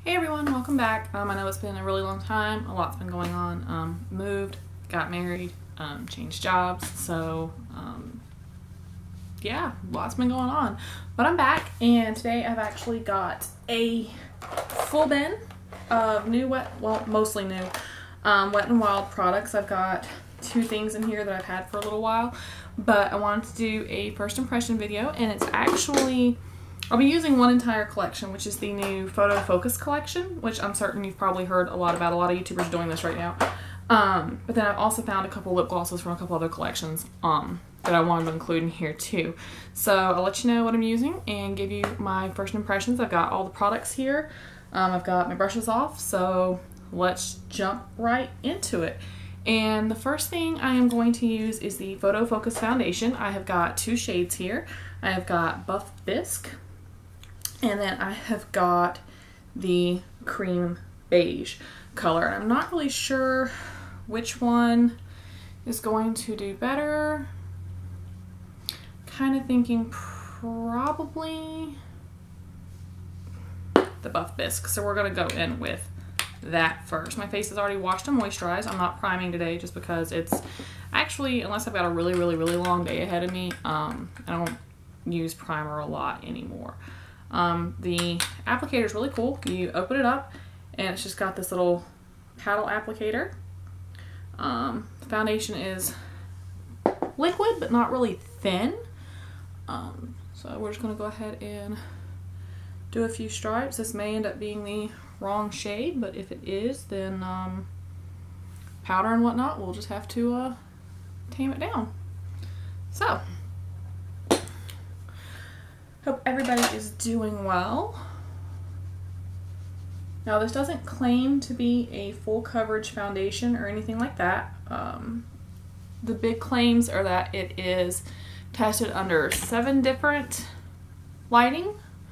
Hey everyone, welcome back. I know it's been a really long time. A lot's been going on. Moved, got married, changed jobs. So, yeah, lots been going on. But I'm back, and today I've actually got a full bin of new mostly new Wet n Wild products. I've got two things in here that I've had for a little while, but I wanted to do a first impression video, and it's actually, I'll be using one entire collection, which is the new Photo Focus collection, which I'm certain you've probably heard a lot about. A lot of YouTubers are doing this right now. But then I've also found a couple lip glosses from a couple other collections that I wanted to include in here too. So I'll let you know what I'm using and give you my first impressions. I've got all the products here. I've got my brushes off, so let's jump right into it. And the first thing I am going to use is the Photo Focus foundation. I have got two shades here. I have got Buff Bisque, and then I have got the cream beige color. And I'm not really sure which one is going to do better. Kind of thinking probably the Buff Bisque. So we're going to go in with that first. My face is already washed and moisturized. I'm not priming today just because it's actually, unless I've got a really long day ahead of me, I don't use primer a lot anymore. The applicator is really cool. You open it up and it's just got this little paddle applicator. The foundation is liquid but not really thin. So we're just going to go ahead and do a few stripes. This may end up being the wrong shade, but if it is, then powder and whatnot, we'll just have to tame it down. So hope everybody is doing well. Now, this doesn't claim to be a full coverage foundation or anything like that. The big claims are that it is tested under 7 different lighting.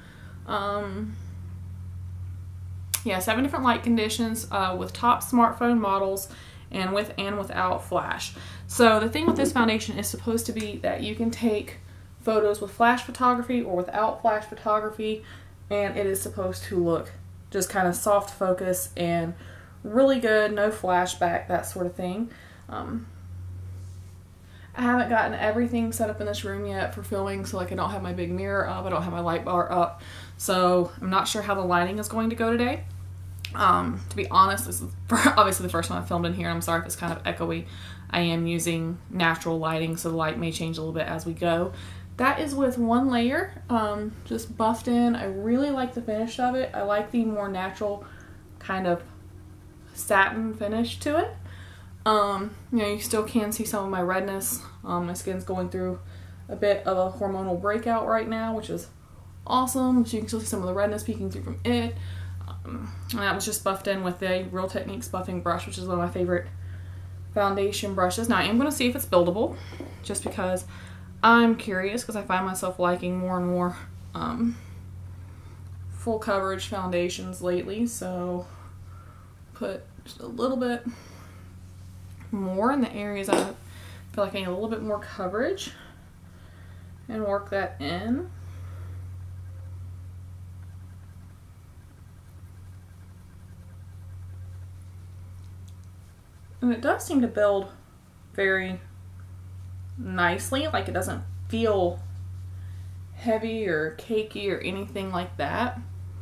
Yeah, 7 different light conditions with top smartphone models and with and without flash. So the thing with this foundation is supposed to be that you can take photos with flash photography or without flash photography, and it is supposed to look just kind of soft focus and really good, no flashback, that sort of thing. I haven't gotten everything set up in this room yet for filming, so like I don't have my big mirror up, I don't have my light bar up, so I'm not sure how the lighting is going to go today. To be honest, this is obviously the first time I've filmed in here. I'm sorry if it's kind of echoey. I am using natural lighting, so the light may change a little bit as we go. That is with one layer, just buffed in. I really like the finish of it. I like the more natural kind of satin finish to it. You know, you still can see some of my redness. My skin's going through a bit of a hormonal breakout right now, which is awesome. So you can still see some of the redness peeking through from it. And that was just buffed in with the Real Techniques buffing brush, which is one of my favorite foundation brushes. Now I am going to see if it's buildable, just because I'm curious, because I find myself liking more and more full coverage foundations lately. So put just a little bit more in the areas I feel like I need a little bit more coverage and work that in. And it does seem to build very nicely, like it doesn't feel heavy or cakey or anything like that.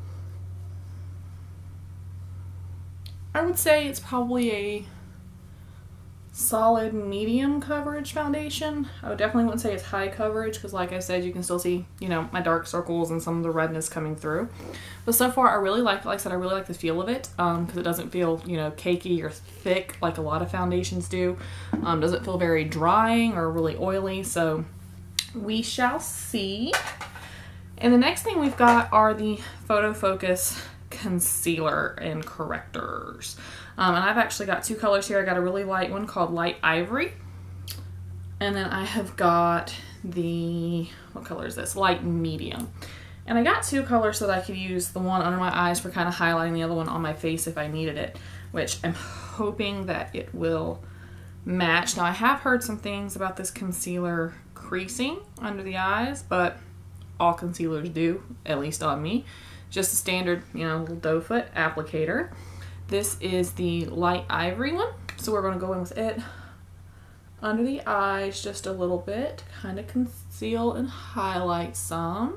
I would say it's probably a solid medium coverage foundation. I would definitely wouldn't say it's high coverage, because like I said, you can still see, you know, my dark circles and some of the redness coming through. But so far I really like I said, I really like the feel of it, because it doesn't feel, you know, cakey or thick like a lot of foundations do. Doesn't feel very drying or really oily, so we shall see. And the next thing we've got are the Photo Focus concealer and correctors. And I've actually got 2 colors here. I got a really light one called Light Ivory. And then I have got the, what color is this? Light Medium. And I got 2 colors so that I could use the one under my eyes for kind of highlighting, the other one on my face if I needed it, which I'm hoping that it will match. Now I have heard some things about this concealer creasing under the eyes, but all concealers do, at least on me. just a standard, you know, little doe foot applicator. This is the light ivory one. So we're going to go in with it under the eyes just a little bit to kind of conceal and highlight some.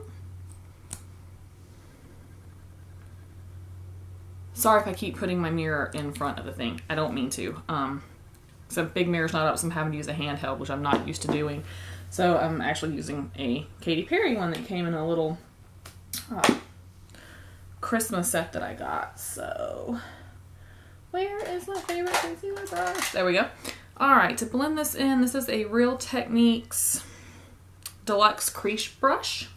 Sorry if I keep putting my mirror in front of the thing. I don't mean to. So big mirror's not up, so I'm having to use a handheld, which I'm not used to doing. So I'm actually using a Katy Perry one that came in a little Christmas set that I got. So where is my favorite concealer brush? There we go. All right, to blend this in, this is a Real Techniques Deluxe Crease Brush.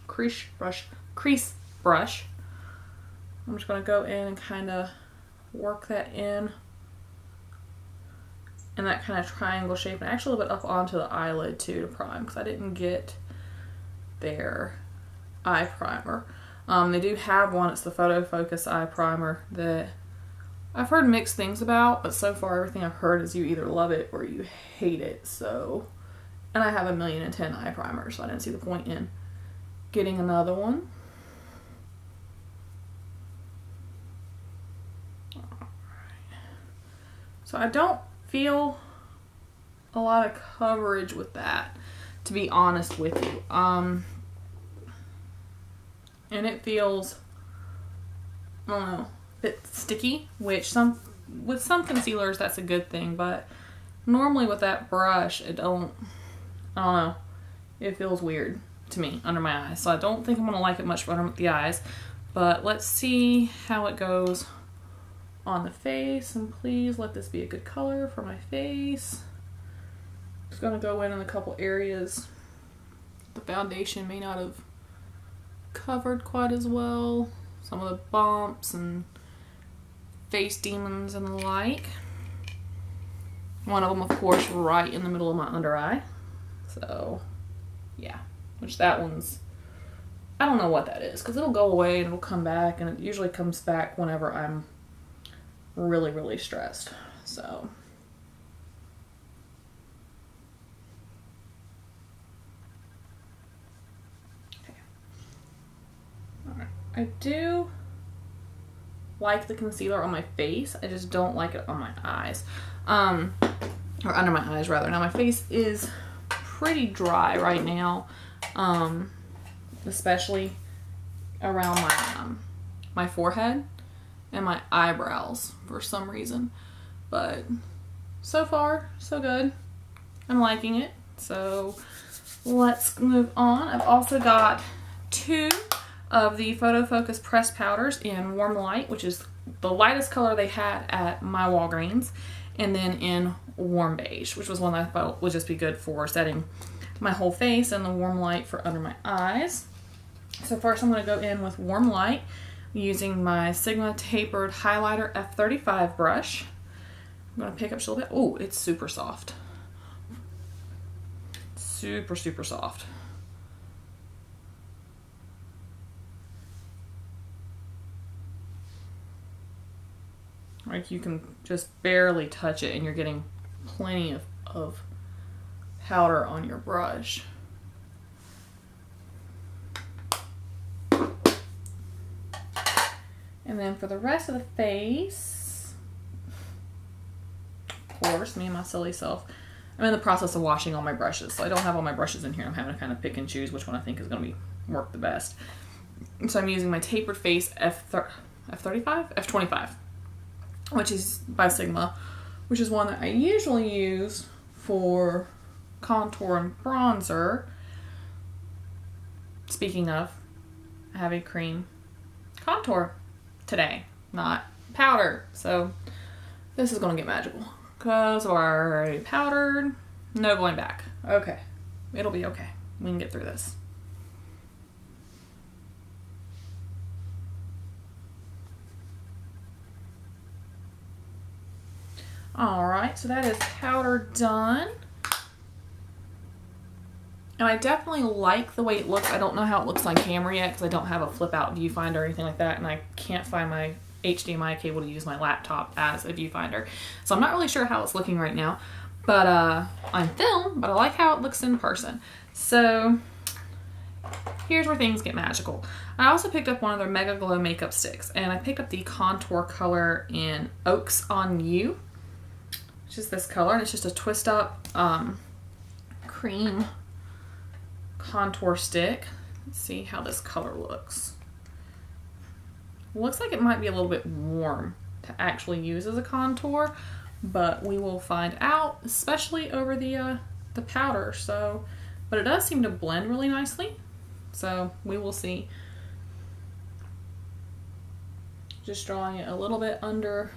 I'm just gonna go in and kind of work that in that kind of triangle shape, and actually a little bit up onto the eyelid too to prime, because I didn't get their eye primer. They do have one, it's the Photo Focus eye primer that I've heard mixed things about, but so far everything I've heard is you either love it or you hate it. So, and I have 1,000,010 eye primers, so I didn't see the point in getting another one. So I don't feel a lot of coverage with that, to be honest with you. And it feels, I don't know, a bit sticky, which with some concealers that's a good thing, but normally with that brush I don't know, it feels weird to me under my eyes. So I don't think I'm gonna like it much for under the eyes, but let's see how it goes on the face, and please let this be a good color for my face. Just gonna go in a couple areas the foundation may not have covered quite as well. Some of the bumps and face demons and the like. One of them, of course, right in the middle of my under eye. So, yeah. Which that one's, I don't know what that is, because it'll go away and it'll come back, and it usually comes back whenever I'm really, really stressed. So, okay. Alright. I do like the concealer on my face. I just don't like it on my eyes. Or under my eyes, rather. Now, my face is pretty dry right now, especially around my forehead and my eyebrows for some reason. But so far, so good. I'm liking it. So let's move on. I've also got 2 of the Photo Focus pressed powders in Warm Light, which is the lightest color they had at my Walgreens, and then in Warm Beige, which was one that I thought would just be good for setting my whole face, and the Warm Light for under my eyes. So first I'm going to go in with Warm Light using my Sigma Tapered Highlighter F35 brush. I'm going to pick up just a little bit. Oh, it's super soft. Super, super soft. Like, you can just barely touch it and you're getting plenty of powder on your brush. And then for the rest of the face, of course, me and my silly self, I'm in the process of washing all my brushes, so I don't have all my brushes in here. I'm having to kind of pick and choose which one I think is going to work the best. So I'm using my Tapered Face F25, which is by Sigma, which is one that I usually use for contour and bronzer. Speaking of, I have a cream contour today, not powder. So this is going to get magical because we're already powdered. No going back. Okay. It'll be okay. We can get through this. Alright, so that is powder done. And I definitely like the way it looks. I don't know how it looks on camera yet because I don't have a flip out viewfinder or anything like that, and I can't find my HDMI cable to use my laptop as a viewfinder. So I'm not really sure how it's looking right now, but on film, but I like how it looks in person. So here's where things get magical. I also picked up one of their MegaGlo makeup sticks, and I picked up the contour color in Oaks on You, which is this color, and it's just a twist up cream contour stick. Let's see how this color looks. Looks like it might be a little bit warm to actually use as a contour, but we will find out, especially over the powder. So, but it does seem to blend really nicely. So we will see. Just drawing it a little bit under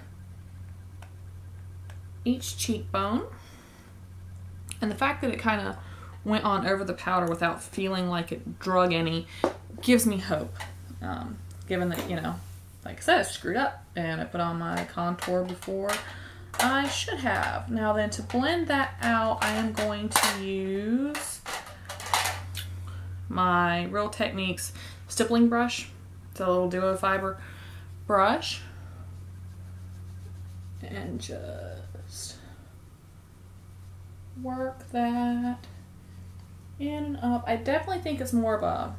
each cheekbone. And the fact that it kind of went on over the powder without feeling like it drug any gives me hope. Given that, you know, like I said, I screwed up and I put on my contour before I should have. Now then, to blend that out, I am going to use my Real Techniques stippling brush. It's a little duo fiber brush. And just work that in and up. I definitely think it's more of a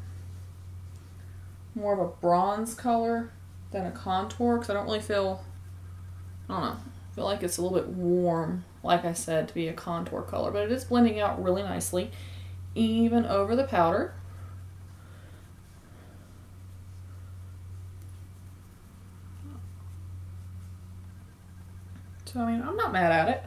bronze color than a contour, because I don't really feel, I don't know, I feel like it's a little bit warm, like I said, to be a contour color, but it is blending out really nicely, even over the powder. So, I mean, I'm not mad at it.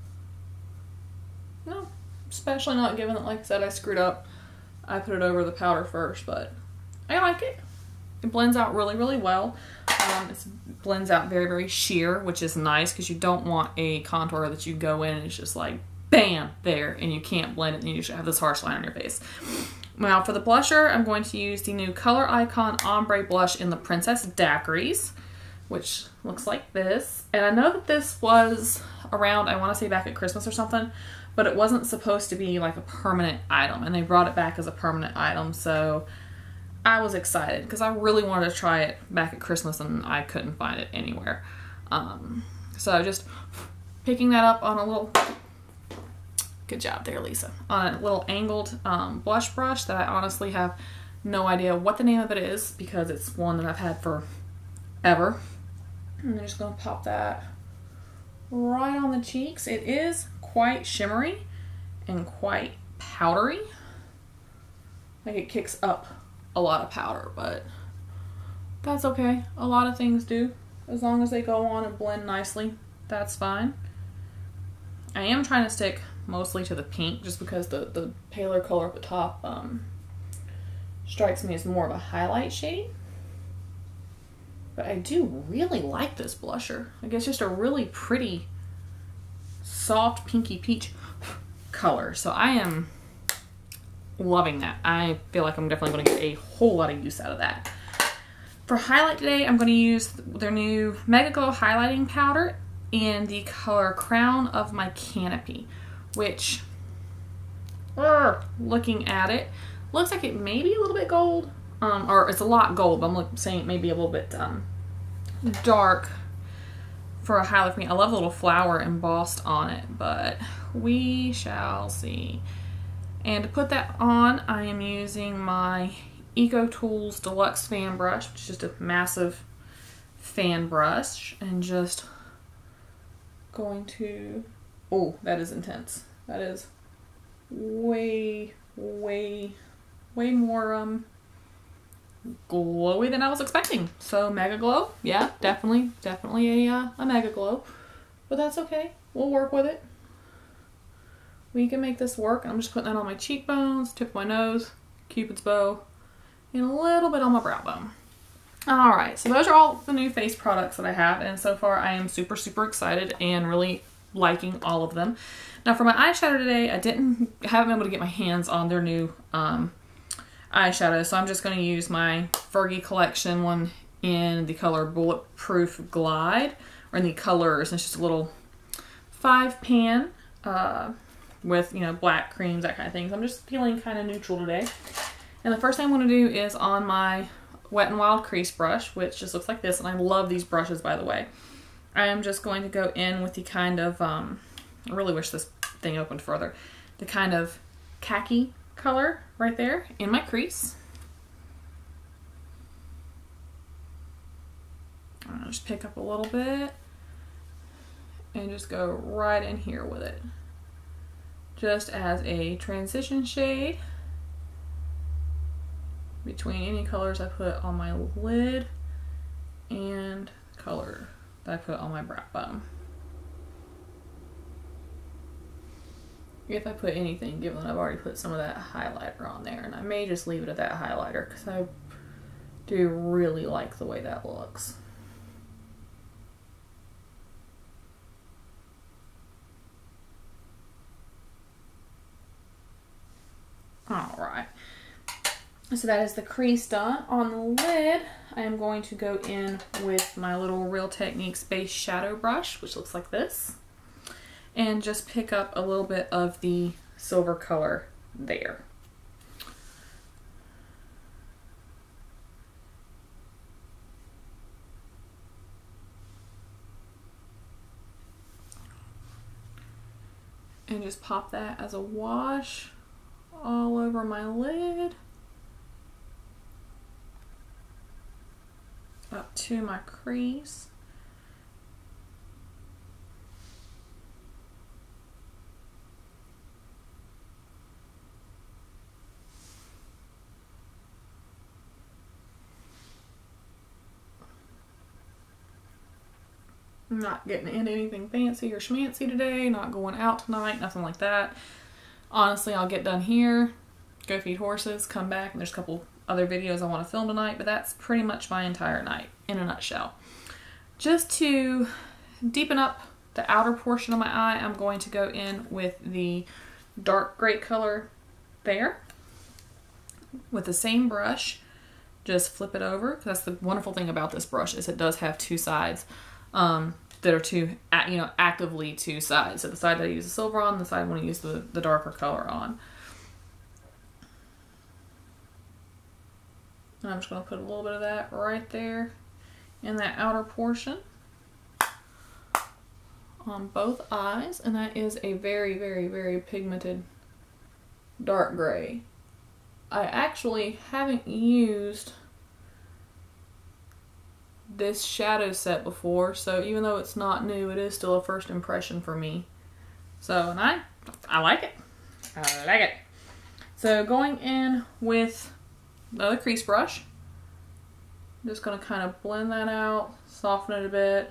No, especially not given that, like I said, I screwed up. I put it over the powder first, but I like it. It blends out really, really well. It blends out very, very sheer, which is nice because you don't want a contour that you go in and it's just like, bam, there, and you can't blend it and you just have this harsh line on your face. Now for the blusher, I'm going to use the new Color Icon Ombre blush in the Princess Daquiris, which looks like this. And I know that this was around, I want to say back at Christmas or something, but it wasn't supposed to be like a permanent item, and they brought it back as a permanent item, so I was excited because I really wanted to try it back at Christmas and I couldn't find it anywhere. So just picking that up on a little, good job there, Lisa, on a little angled blush brush that I honestly have no idea what the name of it is because it's one that I've had for ever. And I'm just going to pop that right on the cheeks. It is quite shimmery and quite powdery. Like it kicks up a lot of powder, but that's okay. A lot of things do. As long as they go on and blend nicely, that's fine. I am trying to stick mostly to the pink just because the paler color at the top strikes me as more of a highlight shade. But I do really like this blusher. Like it's just a really pretty, soft pinky peach color. So I am loving that. I feel like I'm definitely going to get a whole lot of use out of that. For highlight today, I'm going to use their new MegaGlo highlighting powder in the color Crown of My Canopy, which, looking at it, looks like it may be a little bit gold. Or it's a lot gold, but I'm saying it may be a little bit dark for a highlight for me. I love the little flower embossed on it, but we shall see. And to put that on, I am using my Eco Tools Deluxe Fan Brush, which is just a massive fan brush, and just going to, oh, that is intense. That is way, way, way more glowy than I was expecting. So MegaGlo, yeah, definitely a MegaGlo, but that's okay. We'll work with it. We can make this work. I'm just putting that on my cheekbones, tip of my nose, Cupid's bow, and a little bit on my brow bone. Alright, so those are all the new face products that I have, and so far I am super, super excited and really liking all of them. Now for my eyeshadow today, I haven't been able to get my hands on their new eyeshadow, so I'm just going to use my Fergie collection one in the color Bulletproof Glide, or in the colors, and it's just a little 5-pan with, you know, black creams, that kind of thing. So I'm just feeling kind of neutral today. And the first thing I'm going to do is on my Wet n Wild crease brush, which just looks like this, and I love these brushes, by the way. I am just going to go in with the kind of, I really wish this thing opened further, the kind of khaki color right there in my crease. I'll just pick up a little bit and just go right in here with it. Just as a transition shade between any colors I put on my lid and color that I put on my brow bone. If I put anything, given that I've already put some of that highlighter on there, and I may just leave it at that highlighter because I do really like the way that looks. Alright, so that is the crease done. On the lid, I am going to go in with my little Real Techniques base shadow brush, which looks like this, and just pick up a little bit of the silver color there. And just pop that as a wash all over my lid, up to my crease. I'm not getting into anything fancy or schmancy today, not going out tonight, nothing like that. Honestly, I'll get done here, go feed horses, come back, and there's a couple other videos I want to film tonight, but that's pretty much my entire night in a nutshell. Just to deepen up the outer portion of my eye, I'm going to go in with the dark gray color there with the same brush. Just flip it over. That's the wonderful thing about this brush, is it does have two sides that are actively two sides. So the side that I use the silver on, the side I want to use the darker color on. And I'm just going to put a little bit of that right there in that outer portion on both eyes. And that is a very, very, very pigmented dark gray. I actually haven't used this shadow set before, so even though it's not new, it is still a first impression for me. So, and I like it. I like it. So going in with another crease brush, I'm just going to kind of blend that out, soften it a bit.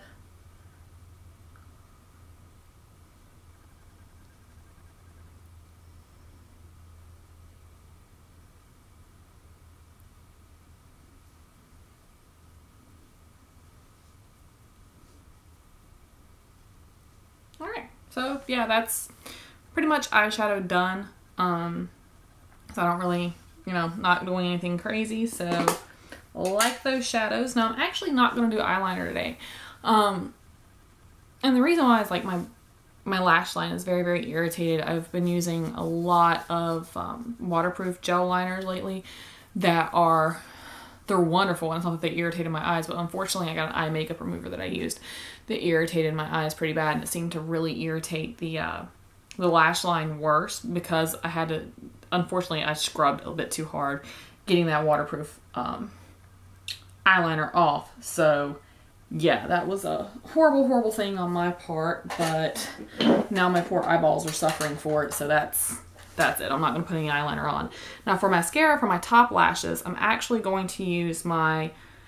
So yeah, that's pretty much eyeshadow done. So I don't really, not doing anything crazy. So like those shadows. Now I'm actually not going to do eyeliner today. And the reason why is like my lash line is very, very irritated. I've been using a lot of waterproof gel liners lately that they're wonderful, and it's not that they irritated my eyes, but unfortunately I got an eye makeup remover that I used that irritated my eyes pretty bad, and it seemed to really irritate the lash line worse because I had to, unfortunately I scrubbed a bit too hard getting that waterproof eyeliner off. So yeah, that was a horrible, horrible thing on my part, but now my poor eyeballs are suffering for it, so that's it. I'm not going to put any eyeliner on. Now for mascara, for my top lashes, I'm actually going to use my,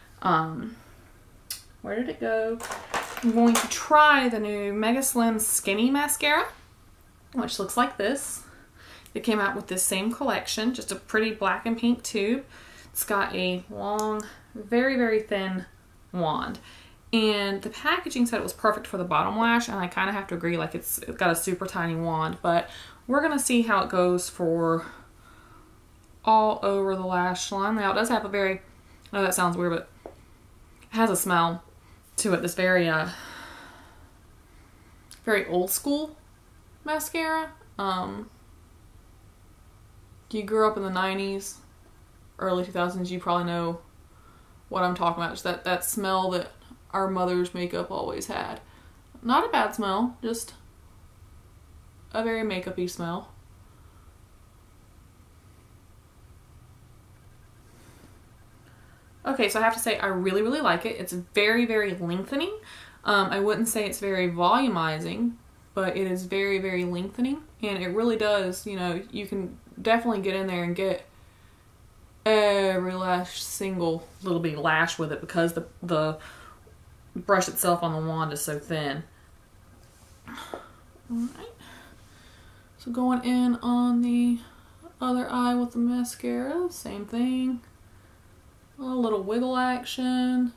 where did it go? I'm going to try the new MegaSlim Skinny Mascara, which looks like this. It came out with this same collection, just a pretty black and pink tube. It's got a long, very, very thin wand. And the packaging said it was perfect for the bottom lash, and I kind of have to agree, like it's got a super tiny wand, but we're going to see how it goes for all over the lash line. Now it does have a very, I know that sounds weird, but it has a smell to it, this very, very old school mascara. You grew up in the 90s, early 2000s, you probably know what I'm talking about. Just that smell that our mother's makeup always had. Not a bad smell, just a very makeup-y smell. Okay, so I have to say I really, really like it. It's very, very lengthening. I wouldn't say it's very volumizing, but it is very, very lengthening. And it really does, you know, you can definitely get in there and get every last single little bitty lash with it because the brush itself on the wand is so thin. Alright. So going in on the other eye with the mascara, same thing. A little wiggle action.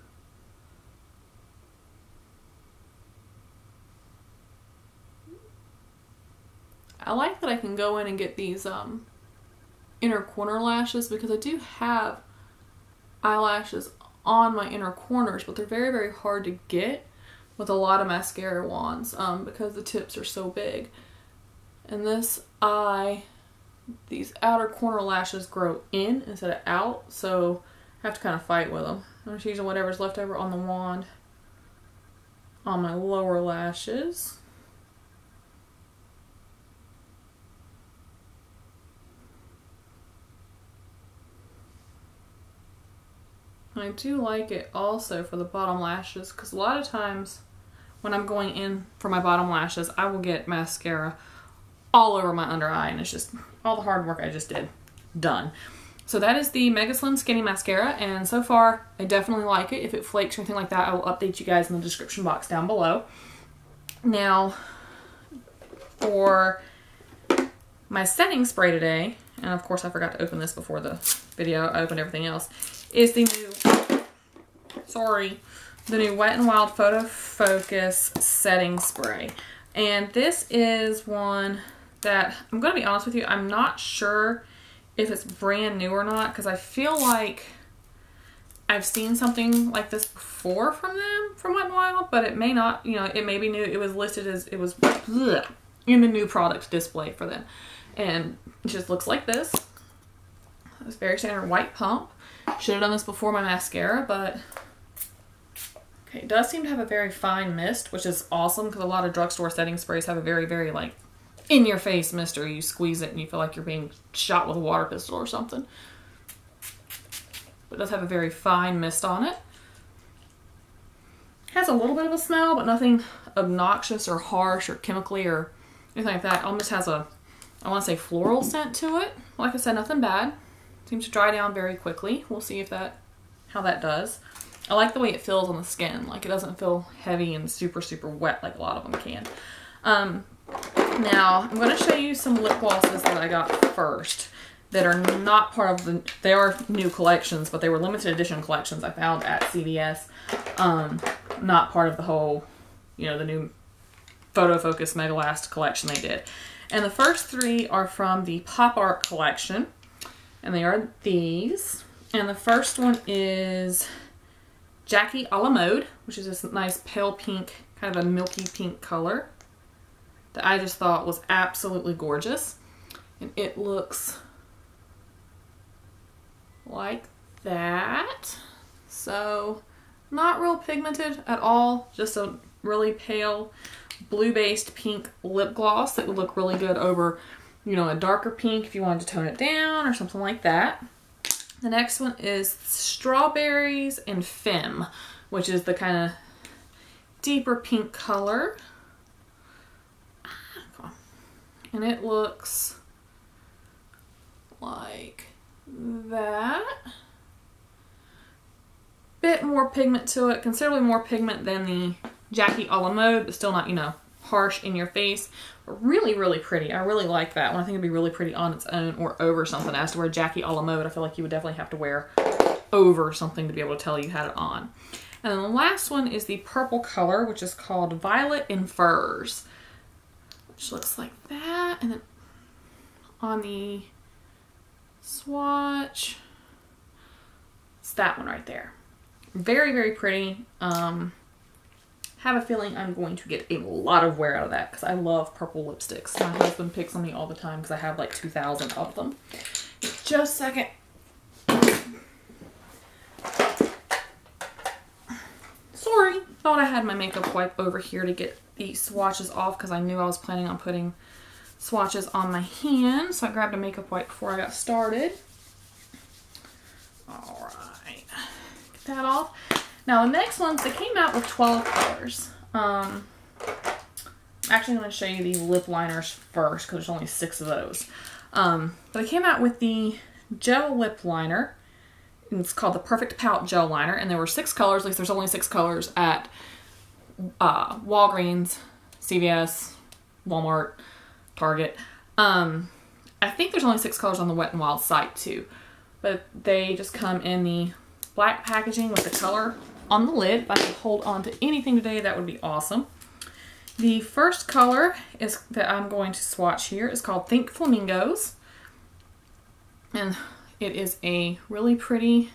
I like that I can go in and get these inner corner lashes because I do have eyelashes on my inner corners, but they're very, very hard to get with a lot of mascara wands because the tips are so big. And this eye, these outer corner lashes grow in instead of out, so I have to kind of fight with them. I'm just using whatever's left over on the wand on my lower lashes. And I do like it also for the bottom lashes because a lot of times when I'm going in for my bottom lashes, I will get mascara all over my under eye and it's just all the hard work I just did done. So that is the MegaSlim Skinny Mascara, and so far I definitely like it. If it flakes or anything like that, I will update you guys in the description box down below. Now, for my setting spray today, and of course I forgot to open this before the video, I opened everything else, is the new Wet n Wild Photo Focus Setting Spray. And this is one that, I'm going to be honest with you, I'm not sure if it's brand new or not, because I feel like I've seen something like this before from them, from Wet n Wild, but it may not, you know, it may be new. It was listed as, it was in the new product display for them. And it just looks like this. It's very standard white pump. Should have done this before my mascara, but okay, it does seem to have a very fine mist, which is awesome because a lot of drugstore setting sprays have a very, very like in your face mist, or you squeeze it and you feel like you're being shot with a water pistol or something. But it does have a very fine mist on it. Has a little bit of a smell, but nothing obnoxious or harsh or chemically or anything like that. It almost has a, I want to say floral scent to it. Like I said, nothing bad. Seems to dry down very quickly. We'll see if how that does. I like the way it feels on the skin. Like it doesn't feel heavy and super, super wet like a lot of them can. Now, I'm going to show you some lip glosses that I got first that are not part of the, they are new collections, but they were limited edition collections I found at CVS. Not part of the whole, you know, the new Photo Focus Megalast collection they did. And the first three are from the Pop Art collection. And they are these. And the first one is Jackie a la Mode, which is this nice pale pink, kind of a milky pink color that I just thought was absolutely gorgeous. And it looks like that. So not real pigmented at all, just a really pale blue-based pink lip gloss that would look really good over, you know, a darker pink if you wanted to tone it down or something like that. The next one is Strawberries and Femme, which is the kind of deeper pink color. And it looks like that. Bit more pigment to it, considerably more pigment than the Jackie a la Mode, but still not, you know, harsh in your face. But really, really pretty. I really like that one. I think it'd be really pretty on its own or over something. As to wear Jackie a la Mode, I feel like you would definitely have to wear over something to be able to tell you had it on. And then the last one is the purple color, which is called Violet in Furs, which looks like that. And then on the swatch, it's that one right there. Very, very pretty. Have a feeling I'm going to get a lot of wear out of that because I love purple lipsticks. My husband picks on me all the time because I have like 2,000 of them. Just a second. Sorry. Thought I had my makeup wipe over here to get the swatches off because I knew I was planning on putting swatches on my hand. So I grabbed a makeup wipe before I got started. Alright. that off. Now the next ones, they came out with 12 colors. Actually, I'm going to show you the lip liners first because there's only 6 of those. But I came out with the gel lip liner. And it's called the Perfect Pout Gel Liner. And there were 6 colors. At least there's only 6 colors at Walgreens, CVS, Walmart, Target. I think there's only 6 colors on the Wet n Wild site too. But they just come in the black packaging with the color on the lid. If I could hold on to anything today, that would be awesome. The first color is that I'm going to swatch here is called Think Flamingos. And it is a really pretty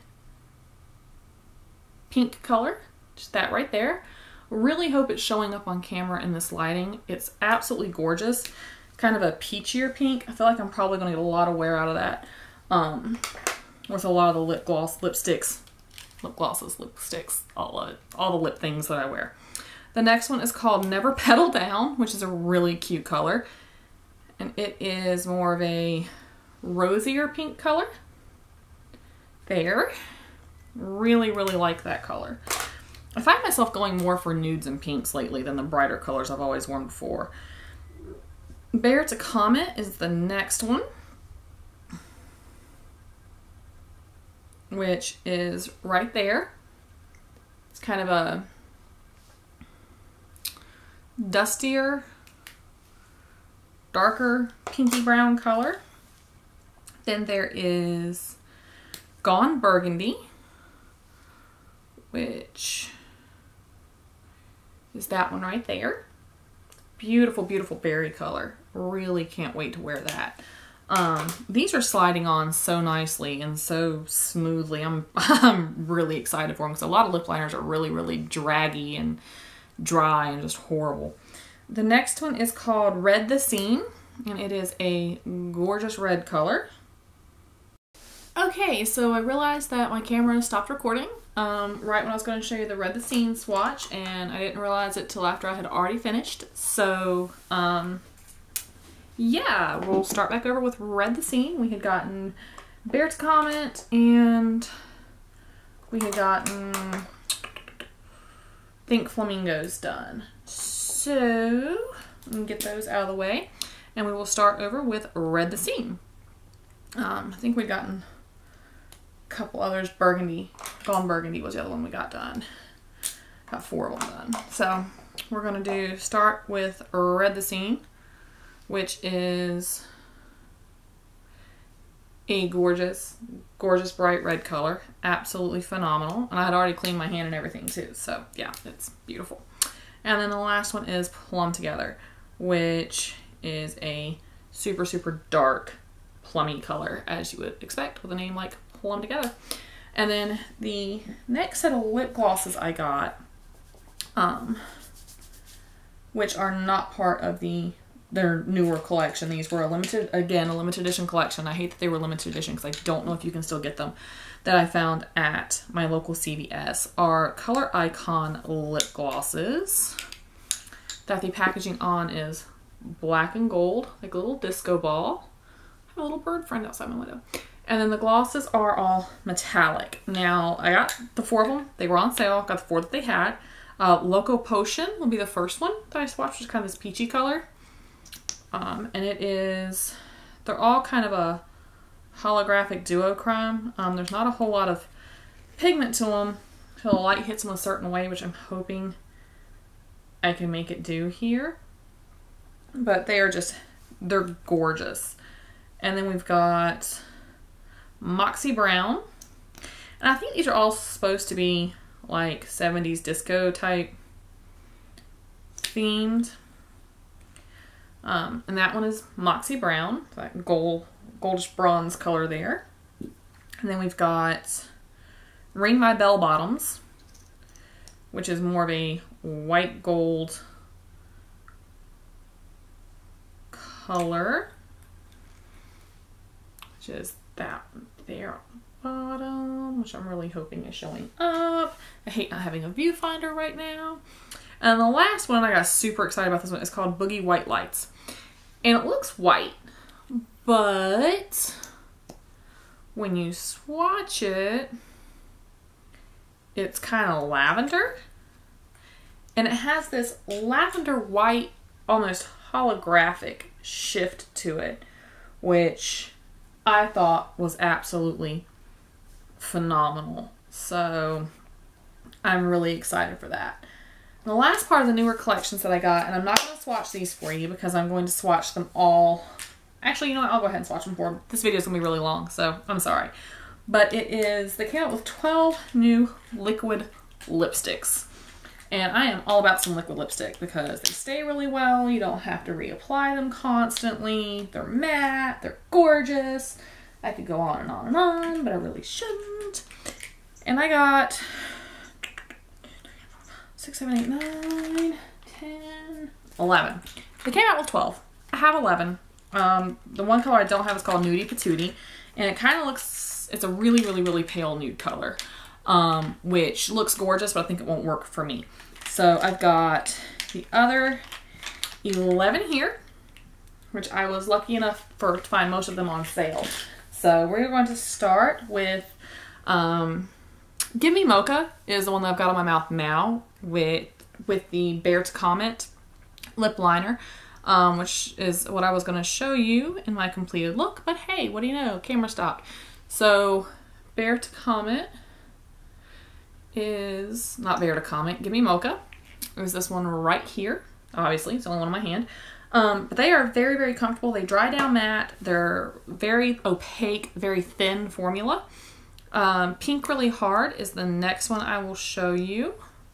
pink color. Just that right there. Really hope it's showing up on camera in this lighting. It's absolutely gorgeous. Kind of a peachier pink. I feel like I'm probably going to get a lot of wear out of that. With a lot of the lip glosses, lipsticks, all of it. All the lip things that I wear. The next one is called Never Petal Down, which is a really cute color. And it is more of a rosier pink color. There. Really, really like that color. I find myself going more for nudes and pinks lately than the brighter colors I've always worn before. Bear to Comet is the next one, which is right there. It's kind of a dustier, darker pinky brown color. Then there is Gone Burgundy, which is that one right there. Beautiful, beautiful berry color. Really can't wait to wear that. These are sliding on so nicely and so smoothly. I'm really excited for them because a lot of lip liners are really, really draggy and dry and just horrible. The next one is called Red the Scene, and it is a gorgeous red color. Okay, so I realized that my camera stopped recording right when I was going to show you the Red the Scene swatch, and I didn't realize it till after I had already finished. So, yeah, we'll start back over with Red the Scene. We had gotten Bear to Comet, and we had gotten Think Flamingos done. So, let me get those out of the way, and we will start over with Red the Scene. I think we'd gotten a couple others. Burgundy, Gone Burgundy was the other one we got done. Got 4 of them done. So, we're going to start with Red the Scene, which is a gorgeous, gorgeous bright red color. Absolutely phenomenal. And I had already cleaned my hand and everything too. So yeah, it's beautiful. And then the last one is Plum Together, which is a super, super dark plummy color, as you would expect with a name like Plum Together. And then the next set of lip glosses I got, which are not part of their newer collection. These were a limited edition collection. I hate that they were limited edition because I don't know if you can still get them, that I found at my local CVS, are Color Icon lip glosses that the packaging on is black and gold, like a little disco ball. I have a little bird friend outside my window. And then the glosses are all metallic. Now, I got the 4 of them. They were on sale. Got the 4 that they had. Loco Potion will be the first one that I swatched, which is kind of this peachy color. And it is, they're all kind of a holographic duochrome. There's not a whole lot of pigment to them until the light hits them a certain way, which I'm hoping I can make it do here. But they are just, they're gorgeous. And then we've got Moxie Brown. And I think these are all supposed to be like 70s disco type themed. And that one is Moxie Brown, that goldish bronze color there. And then we've got Ring My Bell Bottoms, which is more of a white gold color, which is that one there on the bottom, which I'm really hoping is showing up. I hate not having a viewfinder right now. And the last one, I got super excited about this one, is called Boogie White Lights. And it looks white, but when you swatch it, it's kind of lavender. And it has this lavender white, almost holographic shift to it, which I thought was absolutely phenomenal. So I'm really excited for that. The last part of the newer collections that I got, and I'm not going to swatch these for you because I'm going to swatch them all. Actually, you know what? I'll go ahead and swatch them for them. This video is going to be really long, so I'm sorry. But it is, they came out with 12 new liquid lipsticks. And I am all about some liquid lipstick because they stay really well. You don't have to reapply them constantly. They're matte. They're gorgeous. I could go on and on and on, but I really shouldn't. And I got 6, 7, 8, 9, 10, 11. They came out with 12. I have 11. The one color I don't have is called Nudie Patootie. And it kind of looks, it's a really, really, really pale nude color. Which looks gorgeous, but I think it won't work for me. So I've got the other 11 here, which I was lucky enough to find most of them on sale. So we're going to start with, Give Me Mocha is the one that I've got on my mouth now with the Bear to Comment lip liner, which is what I was going to show you in my completed look. But hey, what do you know? Camera stopped. So Bear to Comment is not Bear to Comment. Give Me Mocha is this one right here. Obviously, it's the only one in my hand. But they are very, very comfortable. They dry down matte. They're very opaque, very thin formula. Pink Really Hard is the next one I will show you.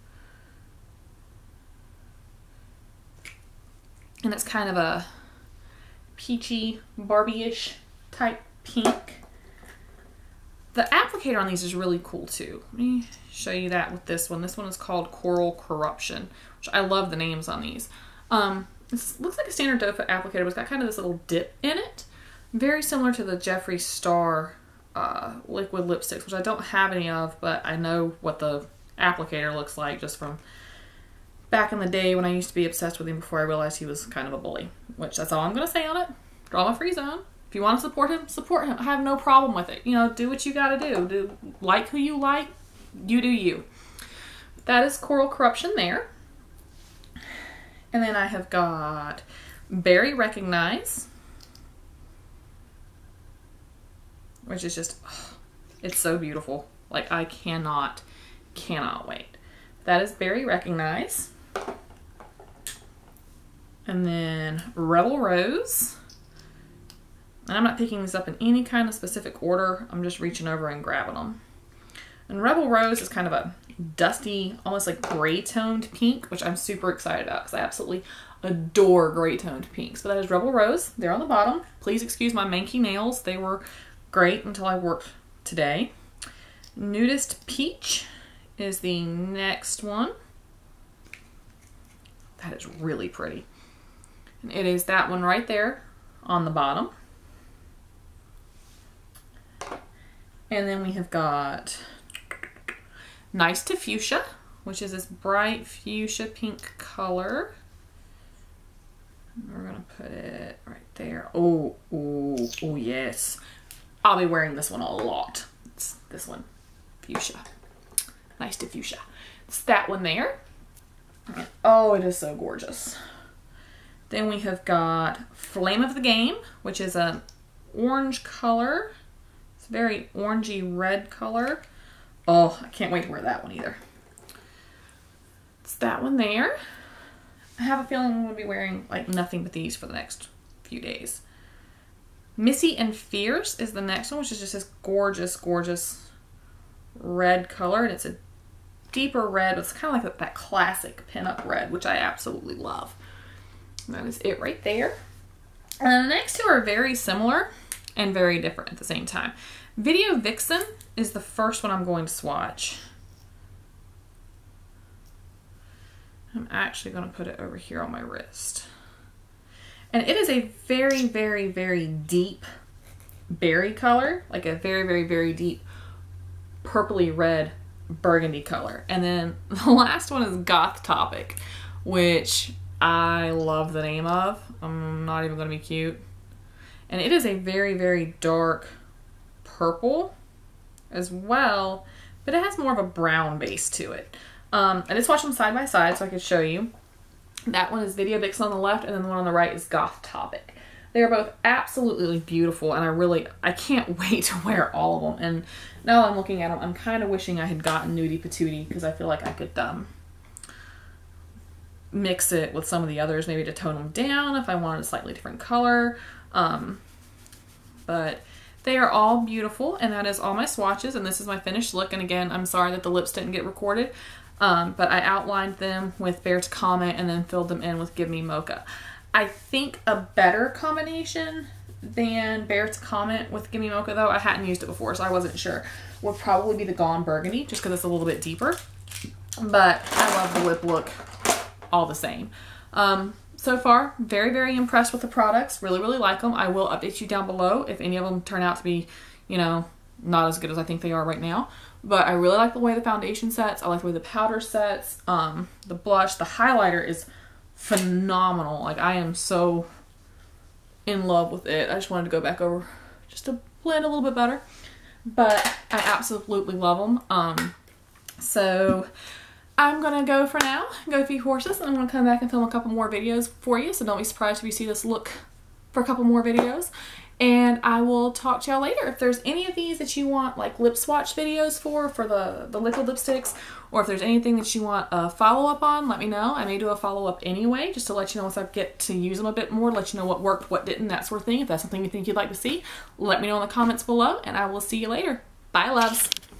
And it's kind of a peachy, Barbie-ish type pink. The applicator on these is really cool too. Let me show you that with this one. This one is called Coral Corruption, which I love the names on these. This looks like a standard doe foot applicator, but it's got kind of this little dip in it. Very similar to the Jeffree Star liquid lipsticks, which I don't have any of, but I know what the applicator looks like just from back in the day when I used to be obsessed with him before I realized he was kind of a bully, which that's all I'm going to say on it. Drama free zone. If you want to support him, support him. I have no problem with it. You know, do what you got to do. Like who you like. You do you. That is Coral Corruption there. And then I have got Berry Recognize, which is just, oh, it's so beautiful. Like, I cannot wait. That is Berry Recognize. And then Rebel Rose. And I'm not picking these up in any kind of specific order. I'm just reaching over and grabbing them. And Rebel Rose is kind of a dusty, almost like gray toned pink, which I'm super excited about because I absolutely adore gray toned pinks. But that is Rebel Rose. They're on the bottom. Please excuse my manky nails. They were great until I worked today. Nudist Peach is the next one. That is really pretty. And it is that one right there on the bottom. And then we have got Nice to Fuchsia, which is this bright fuchsia pink color. We're gonna put it right there. Oh, yes. I'll be wearing this one a lot. It's this one, Fuchsia. Nice to Fuchsia. It's that one there. And, oh, it is so gorgeous. Then we have got Flame of the Game, which is an orange color. It's a very orangey red color. Oh, I can't wait to wear that one either. It's that one there. I have a feeling I'm going to be wearing like nothing but these for the next few days. Missy and Fierce is the next one, which is just this gorgeous, gorgeous red color. And it's a deeper red, but it's kind of like that classic pinup red, which I absolutely love. And that is it right there. And the next two are very similar and very different at the same time. Video Vixen is the first one I'm going to swatch. I'm actually going to put it over here on my wrist. And it is a very, very, very deep berry color. Like a very, very, very deep purpley red burgundy color. And then the last one is Goth Topic, which I love the name of. I'm not even going to be cute. And it is a very, very dark purple as well, but it has more of a brown base to it. I just swatched them side by side so I could show you. That one is Video Vixen on the left, and then the one on the right is Goth Topic. They are both absolutely beautiful, and I can't wait to wear all of them. And now that I'm looking at them, I'm kind of wishing I had gotten Nudie Patootie, because I feel like I could mix it with some of the others, maybe to tone them down if I wanted a slightly different color. But they are all beautiful, and that is all my swatches, and this is my finished look. And again, I'm sorry that the lips didn't get recorded. But I outlined them with Bear to Comment and then filled them in with Give Me Mocha. I think a better combination than Bear to Comment with Give Me Mocha, though, I hadn't used it before, so I wasn't sure, would probably be the Gone Burgundy, just because it's a little bit deeper. But I love the lip look all the same. So far, very, very impressed with the products. Really, really like them. I will update you down below if any of them turn out to be, you know, not as good as I think they are right now. But I really like the way the foundation sets. I like the way the powder sets. The blush, the highlighter is phenomenal. Like, I am so in love with it. I just wanted to go back over just to blend a little bit better. But I absolutely love them. So I'm gonna go for now, go feed horses, and I'm gonna come back and film a couple more videos for you. So don't be surprised if you see this look for a couple more videos. And I will talk to y'all later. If there's any of these that you want like lip swatch videos for the liquid lipsticks, or if there's anything that you want a follow-up on, let me know. I may do a follow-up anyway, just to let you know once I get to use them a bit more, let you know what worked, what didn't, that sort of thing. If that's something you think you'd like to see, let me know in the comments below, and I will see you later. Bye, loves.